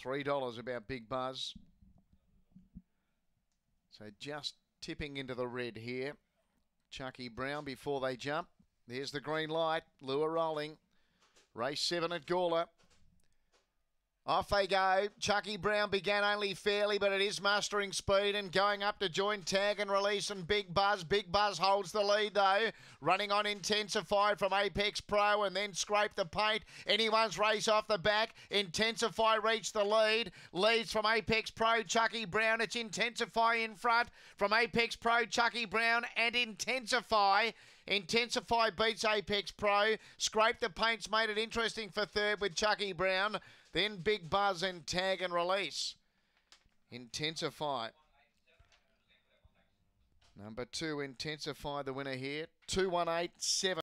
$3 about Big Buzz. So just tipping into the red here. Chucky Brown before they jump. There's the green light. Lure rolling. Race 7 at Gawler. Off they go. Chucky Brown began only fairly, but it is mustering speed and going up to join Tag and Release and Big Buzz. Big Buzz holds the lead though. Running on Intensify from Apex Pro and then Scrape the Paint. Anyone's Race off the back. Intensify reached the lead. Leads from Apex Pro, Chucky Brown. It's Intensify in front from Apex Pro, Chucky Brown and Intensify. Intensify beats Apex Pro. Scrape the Paint's made it interesting for third with Chucky Brown. Then Big Buzz and Tag and Release. Intensify. Number 2, Intensify, the winner here. 218.7.